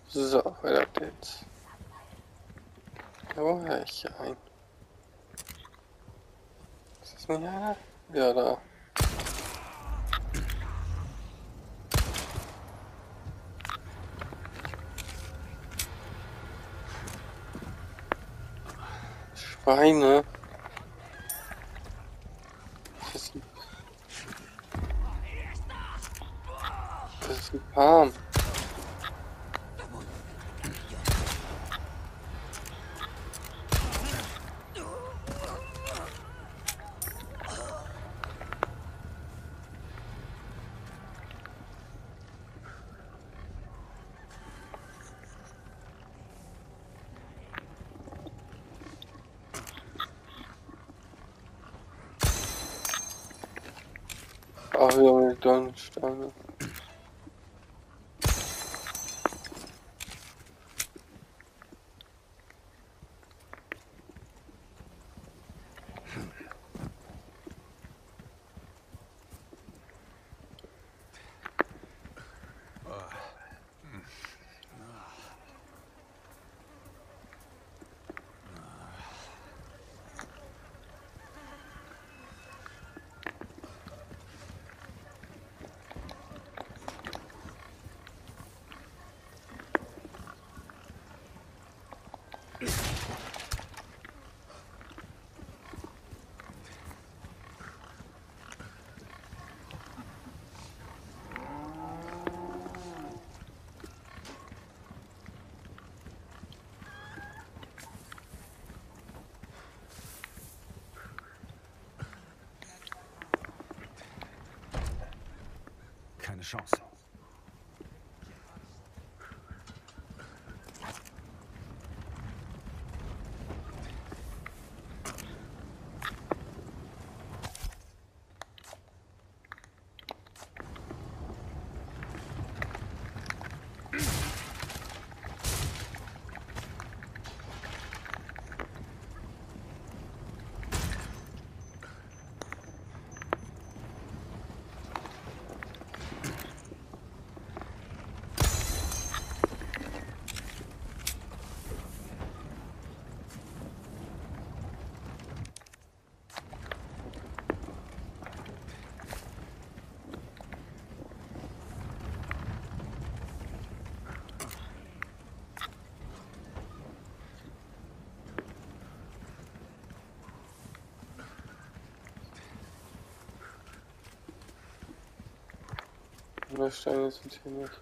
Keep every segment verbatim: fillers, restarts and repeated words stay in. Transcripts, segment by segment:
So, weiter geht's. Wo höre ich hier ein? Ist das nicht einer? Ja, da. Schweine. Das ist ein, das ist ein Palm. Auch wieder mit Dornensteine. Keine Chance. Oder Steine sind hier nicht.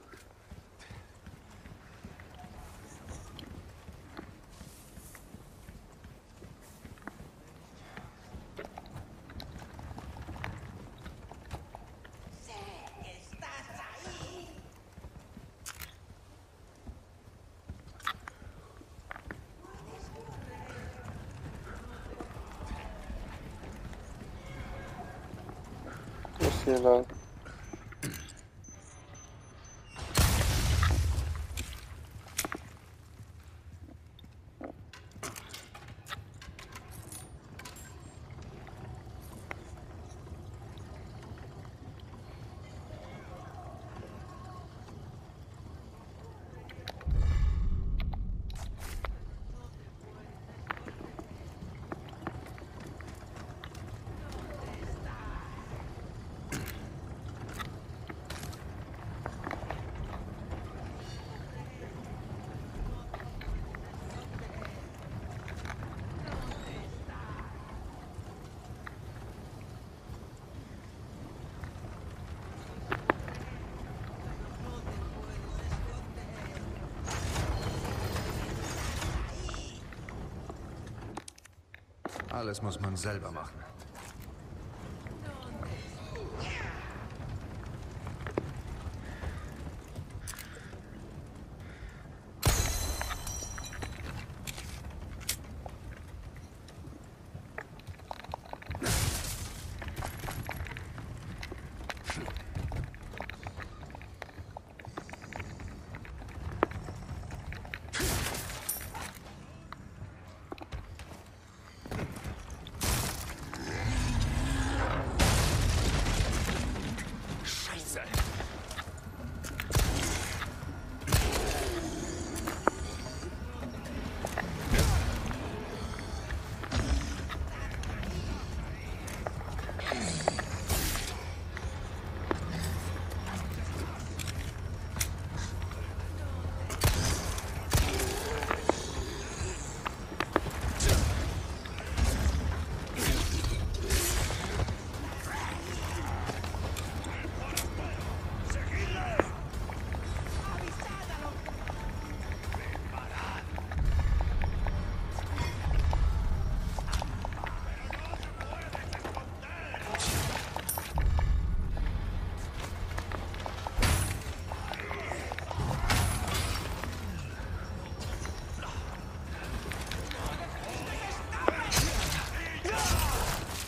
Muss hier lang. Alles muss man selber machen.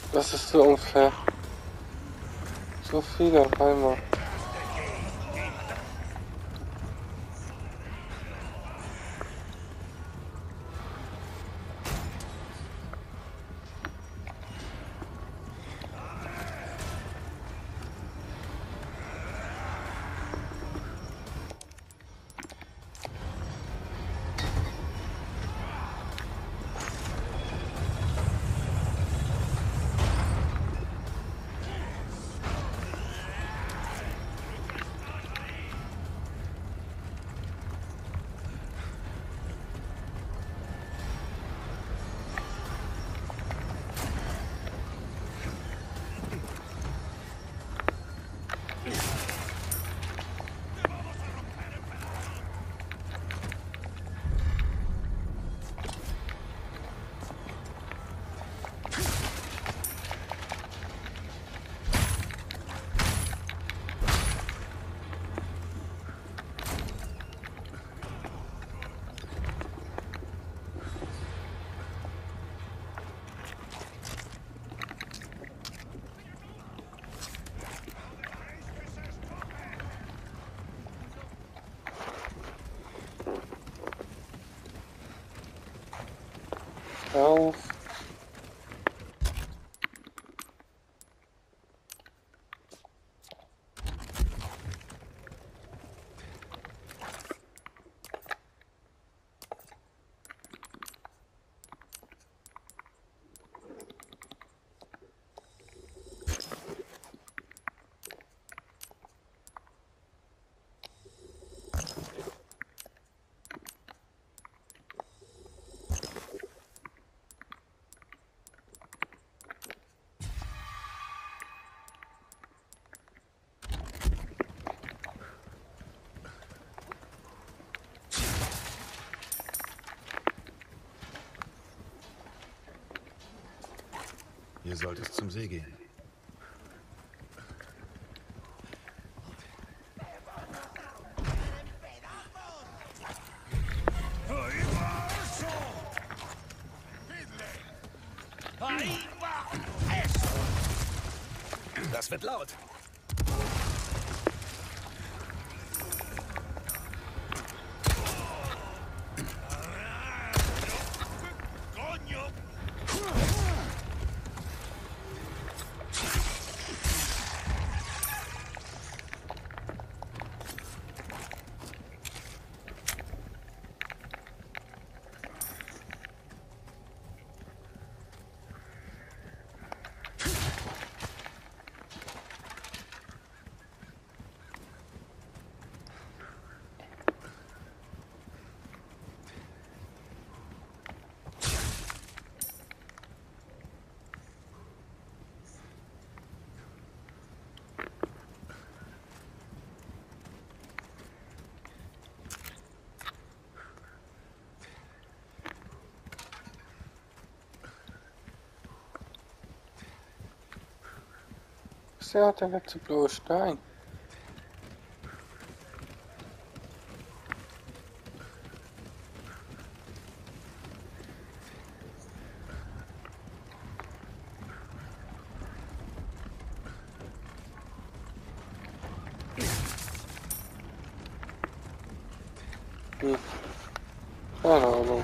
Das ist so unfair. So viele auf einmal. Auf. Ihr solltest zum See gehen. Das wird laut. Ist ja der letzte blaue Stein. Hm. Keine Ahnung.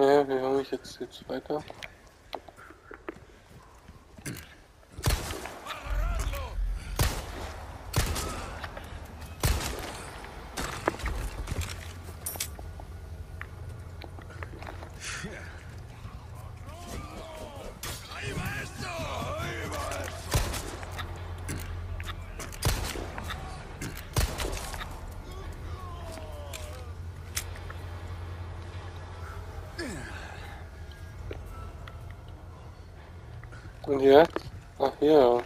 Ja, wie komme ich jetzt jetzt weiter? Und jetzt? Ach hier.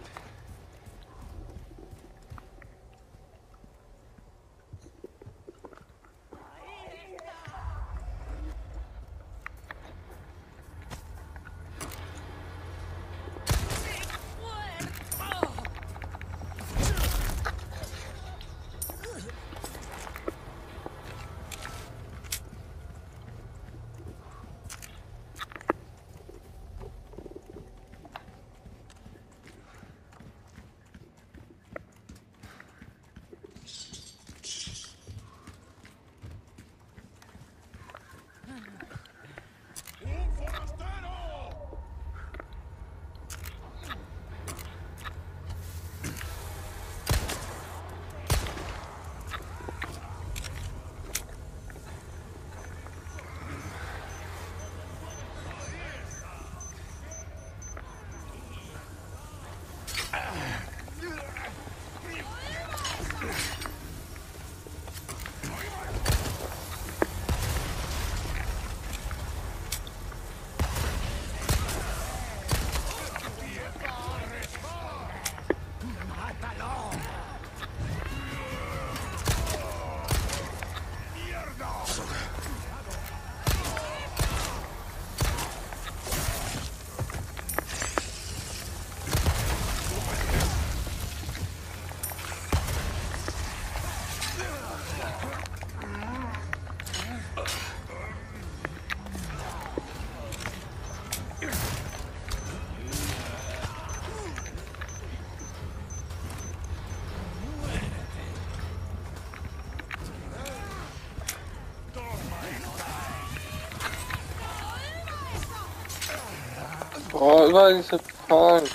Oh, überall diese Fallen.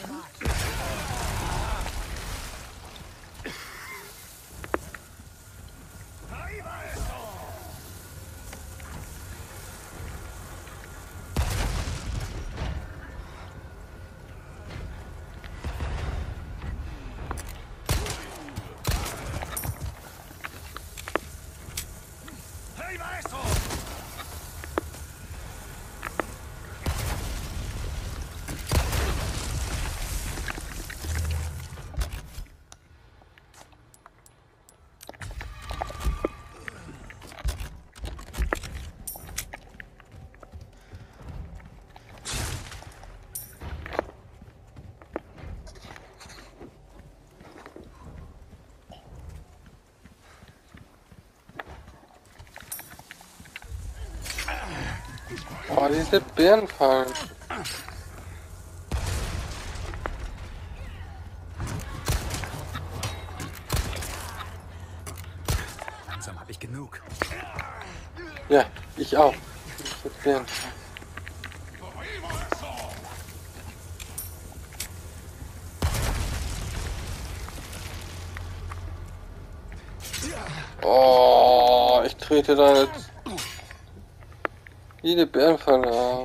Oh, diese Bärenfallen. Langsam habe ich genug. Ja, ich auch. Diese Bärenfallen. Oh, ich trete da jetzt jede Bärenfalle ab.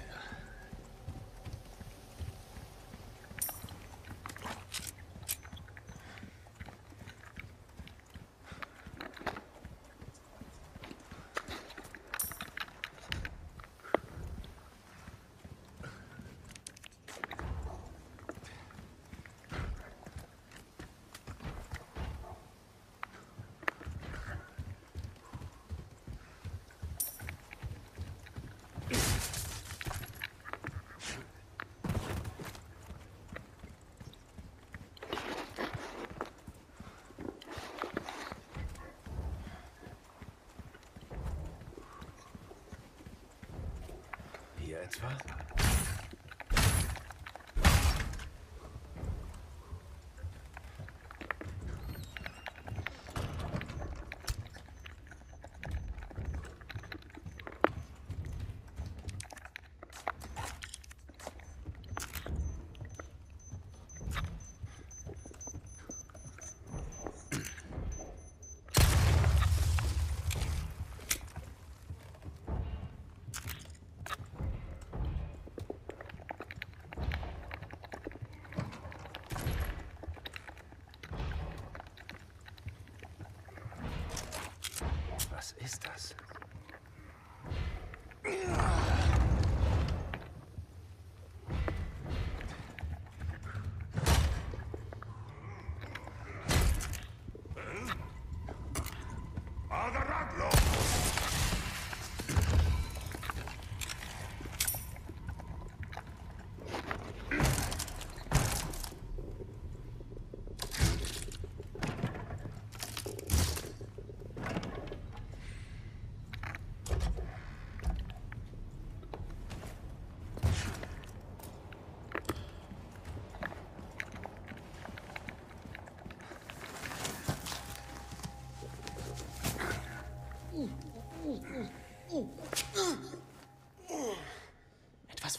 Hier etwa?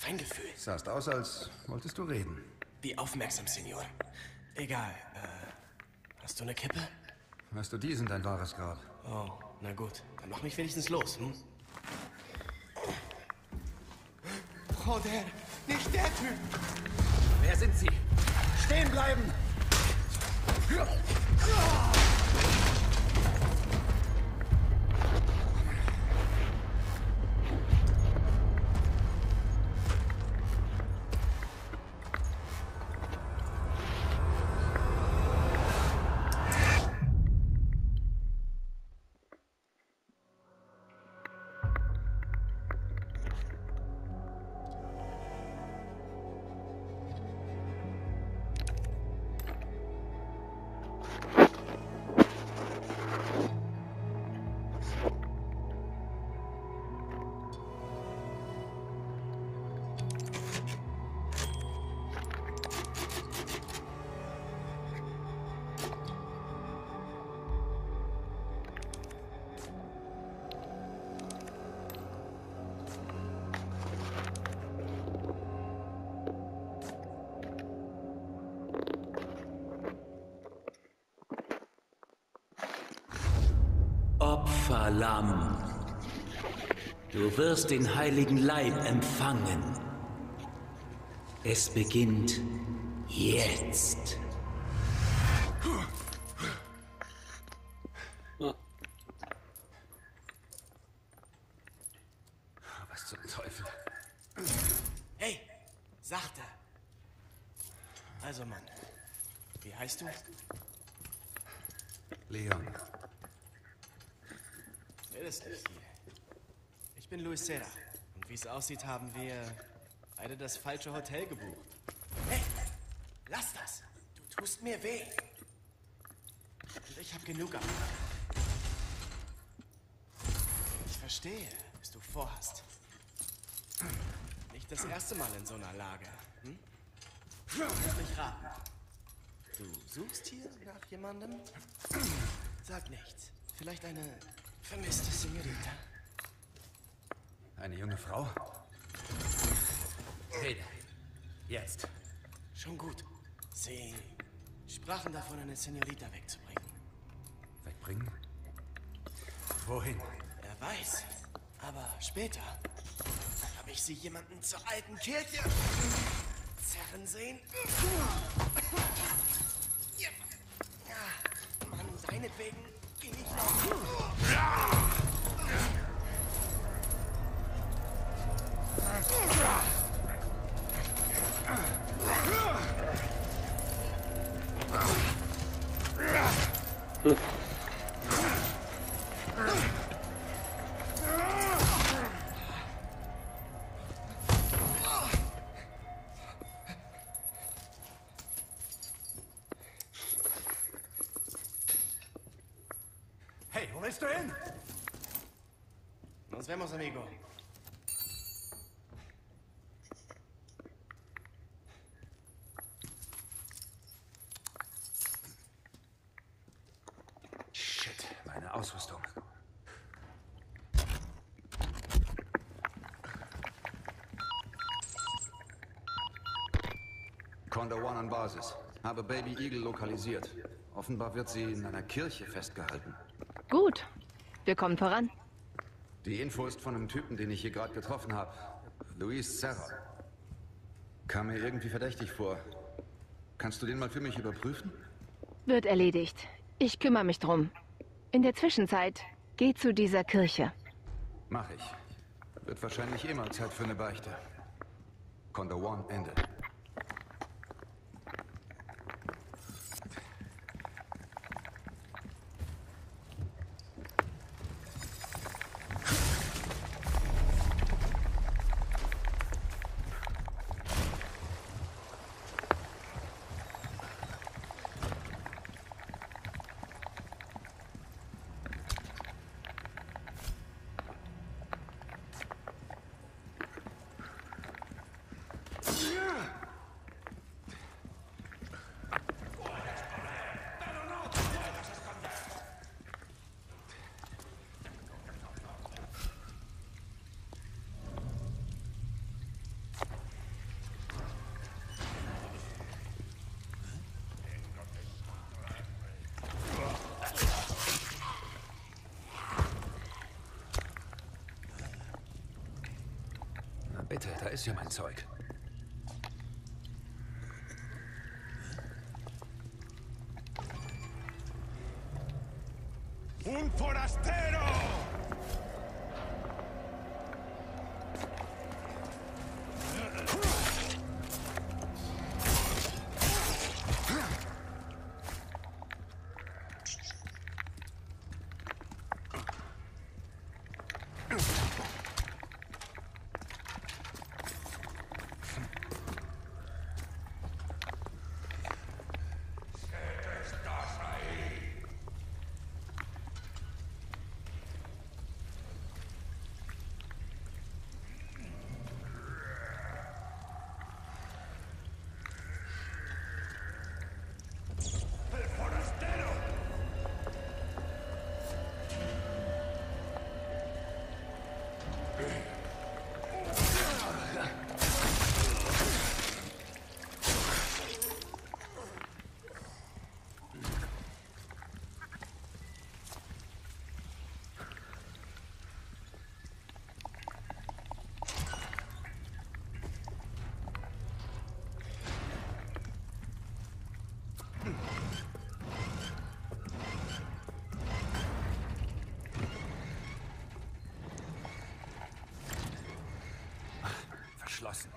reingefühlt. Sahst aus, als wolltest du reden. Wie aufmerksam, Senor. Egal, äh, hast du eine Kippe? Hast du diesen, dein wahres Grab? Oh, na gut. Dann mach mich wenigstens los, hm? Joder, nicht der Typ! Wer sind Sie? Stehen bleiben! Opferlamm, du wirst den heiligen Leib empfangen. Es beginnt jetzt. Was zum Teufel? Hey, sachte. Also, Mann, wie heißt du? Leon. Wer ist das hier? Ich bin Luis Serra. Und wie es aussieht, haben wir beide das falsche Hotel gebucht. Hey, lass das. Du tust mir weh. Und ich habe genug ab. Ich verstehe, was du vorhast. Nicht das erste Mal in so einer Lage. Hm? Lass mich raten. Du suchst hier nach jemandem? Sag nichts. Vielleicht eine vermisste Senorita. Eine junge Frau? Rede. Jetzt. Schon gut. Sie sprachen davon, eine Senorita wegzubringen. Wegbringen? Wohin? Wer weiß. Aber später habe ich sie jemanden zur alten Kirche zerren sehen. Ja. Mann, seinetwegen ging ich noch. Hey, wo willst du hin? Nos vemos, amigo. Shit, meine Ausrüstung. Condor One an Basis. Habe Baby Eagle lokalisiert. Offenbar wird sie in einer Kirche festgehalten. Gut. Wir kommen voran. Die Info ist von einem Typen, den ich hier gerade getroffen habe. Luis Serra. Kam mir irgendwie verdächtig vor. Kannst du den mal für mich überprüfen? Wird erledigt. Ich kümmere mich drum. In der Zwischenzeit, geh zu dieser Kirche. Mach ich. Wird wahrscheinlich eh mal Zeit für eine Beichte. Condor One, Ende. ist ja mein Zeug. Un forastero! Verschlossen.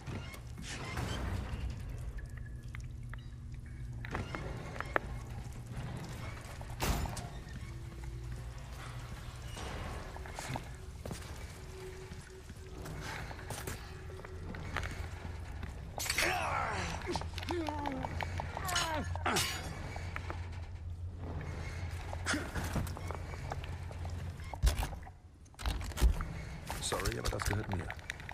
Sorry, aber das gehört mir.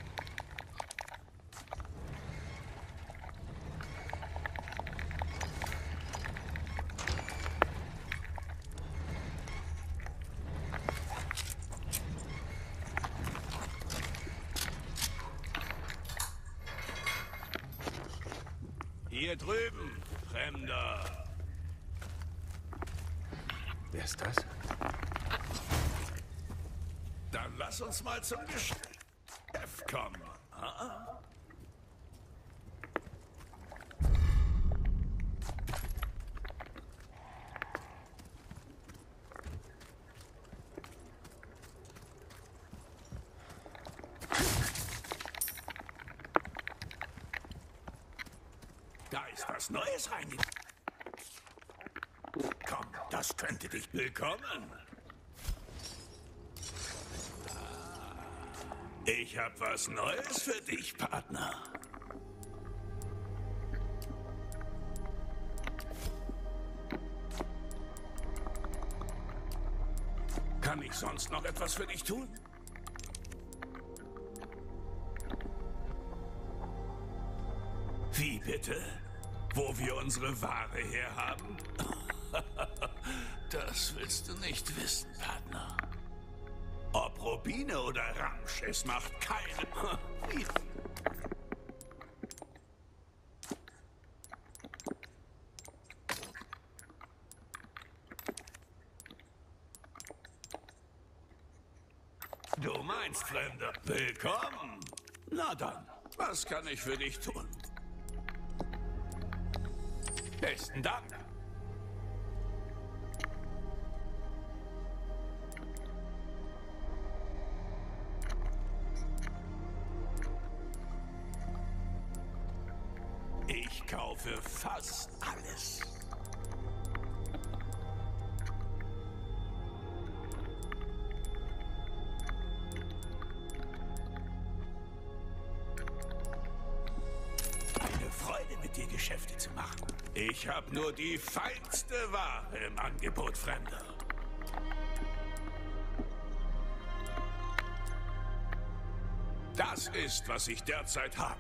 Hier drüben, Fremder. Wer ist das? Dann lass uns mal zum Geschäft kommen. Ha? Da ist was Neues reingekommen. Komm, das könnte dich willkommen. Ich hab was Neues für dich, Partner. Kann ich sonst noch etwas für dich tun? Wie bitte? Wo wir unsere Ware herhaben? Das willst du nicht wissen, Partner. Ob Rubine oder Ramsch, es macht keine... Wie? Du meinst, Fremder. Willkommen. Na dann, was kann ich für dich tun? Besten Dank. Ich kaufe fast alles. Eine Freude, mit dir Geschäfte zu machen. Ich habe nur die feinste Ware im Angebot, Fremder. Das ist, was ich derzeit habe.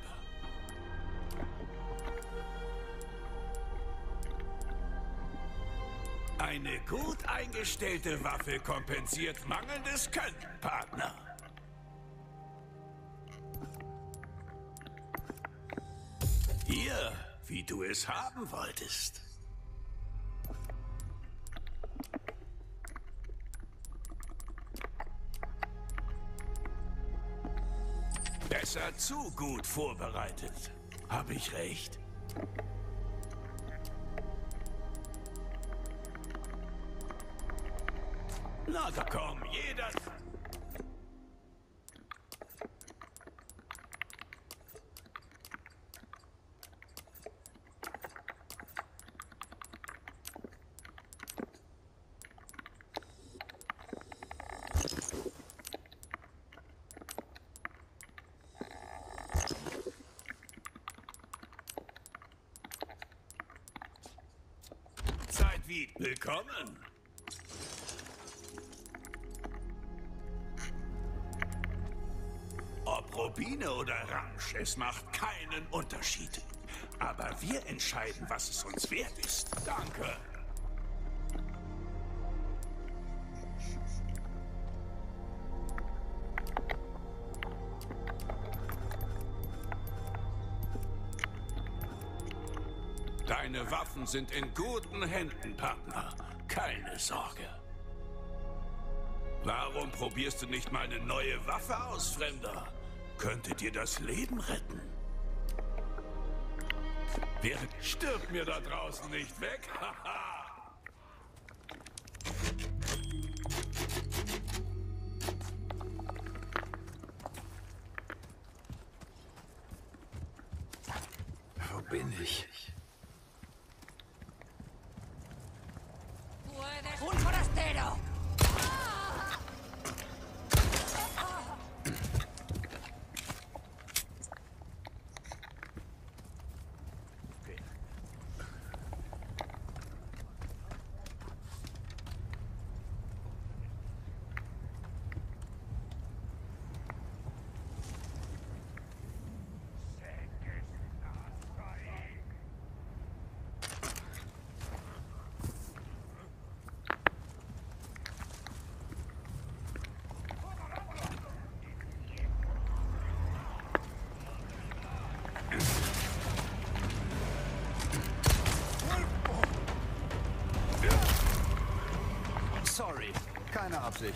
Eine gut eingestellte Waffe kompensiert mangelndes Können, Partner. Hier, wie du es haben wolltest. Besser zu gut vorbereitet. Habe ich recht? Na komm, jeder... Seid wie willkommen. Ob Rubine oder Ramsch, es macht keinen Unterschied. Aber wir entscheiden, was es uns wert ist. Danke. Deine Waffen sind in guten Händen, Partner. Keine Sorge. Warum probierst du nicht mal eine neue Waffe aus, Fremder? Könnte dir das Leben retten. Wer stirbt mir da draußen nicht weg? Haha! Wo bin ich? ¡Un forastero! Sorry, keine Absicht.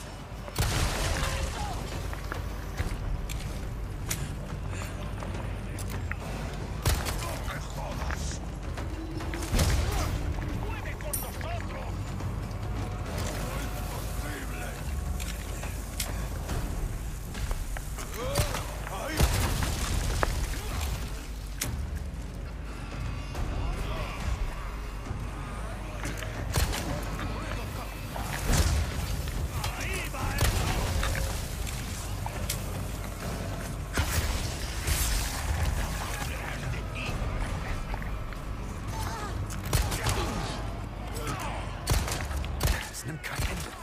Das nimmt kein Ende.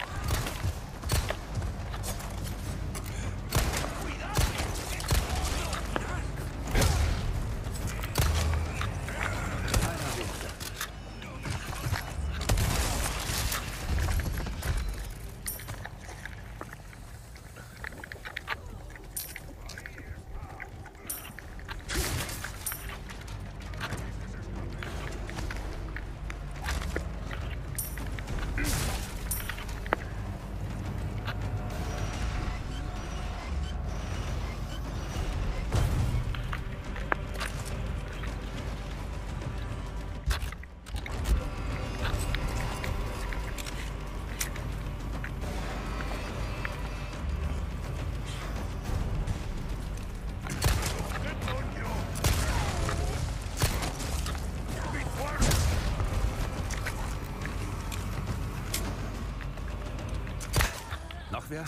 Noch wer?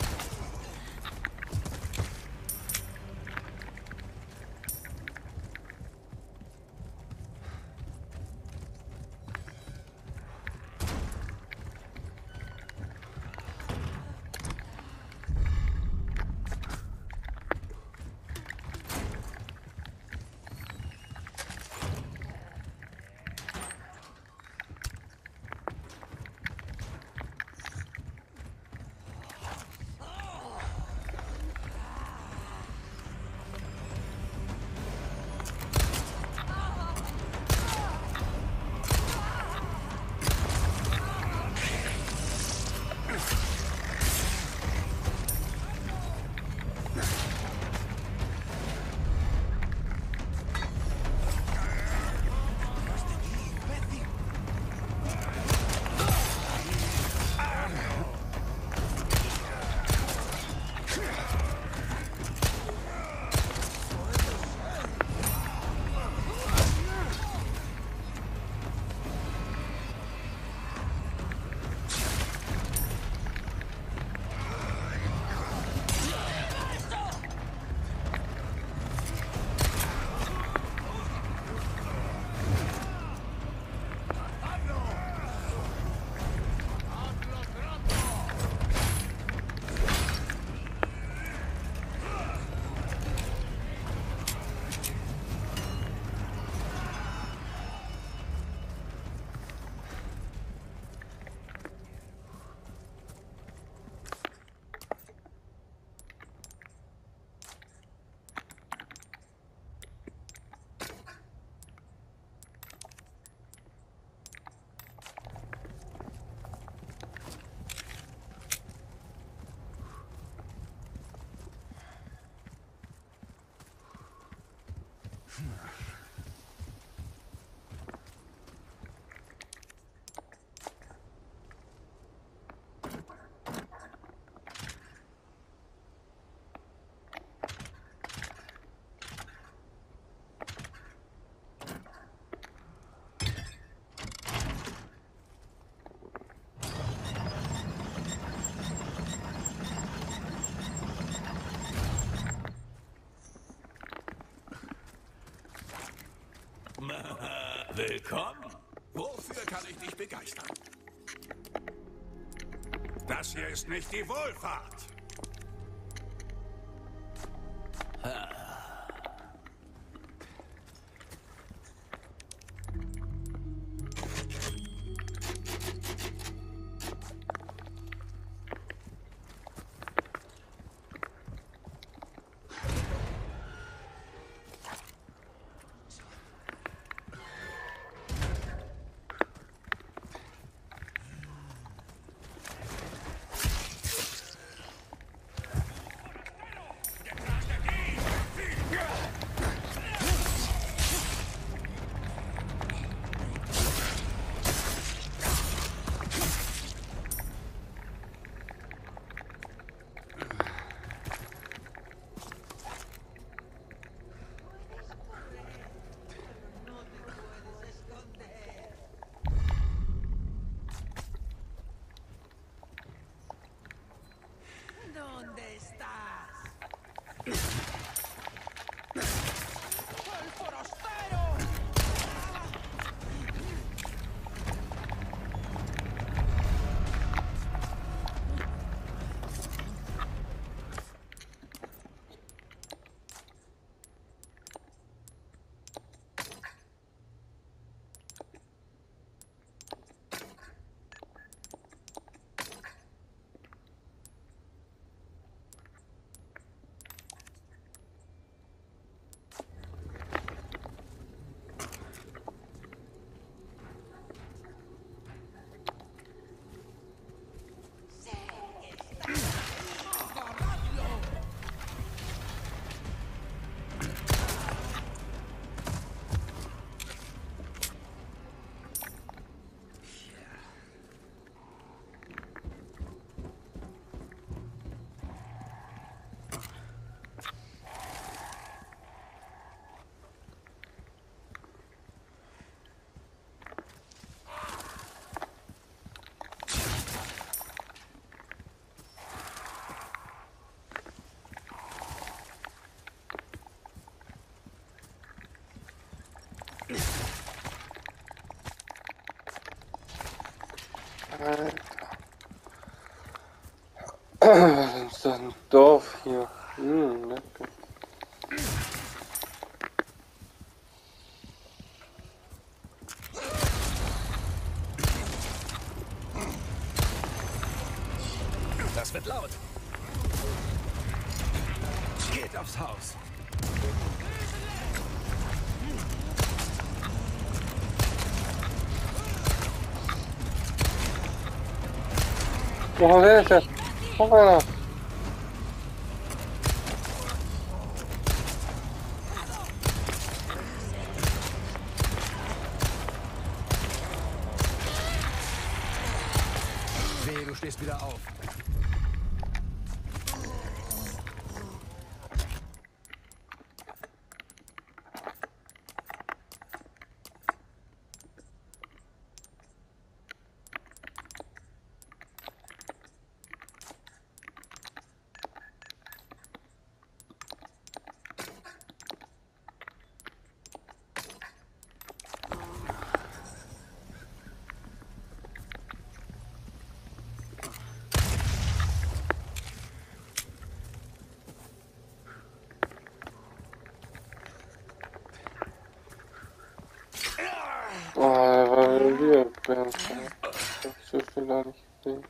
Willkommen. Wofür kann ich dich begeistern? Das hier ist nicht die Wohlfahrt. ¿Dónde estás? ¡El forastero! Alter. Was ist das ein Dorf hier? Hm, lecker. Das wird laut. Geht aufs Haus. Wo ist der? Guck mal da. Wehe, du stehst wieder auf. Oh, da war wieder Bernd. Ich hab so viel gar nicht gesehen.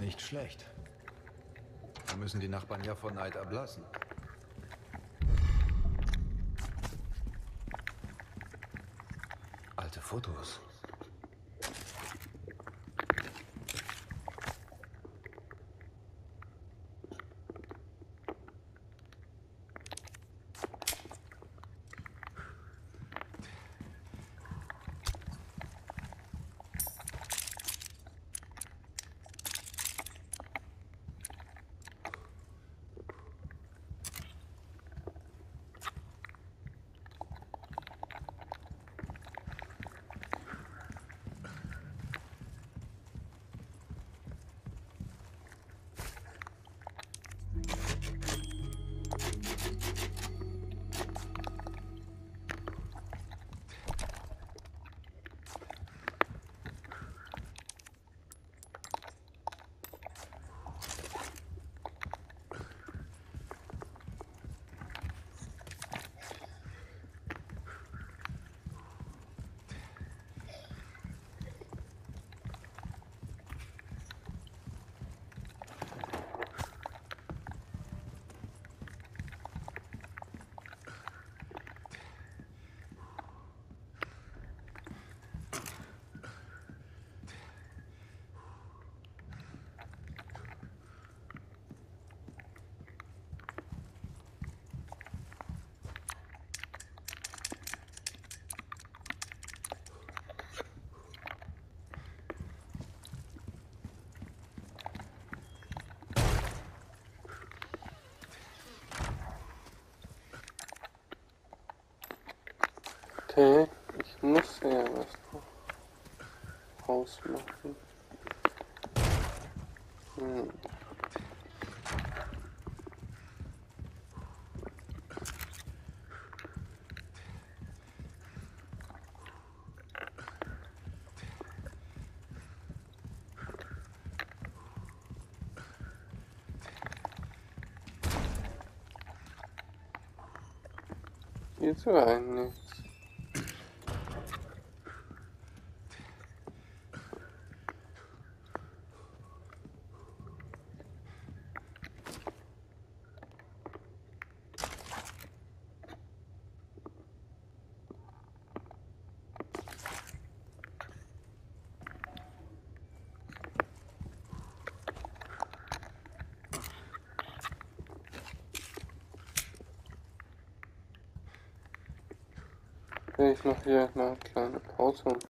Nicht schlecht. Da müssen die Nachbarn ja vor Neid erblassen. Alte Fotos. Okay, ich muss ja was ausmachen. Hm. Hier zu ein nichts. Will ich noch hier eine kleine Pause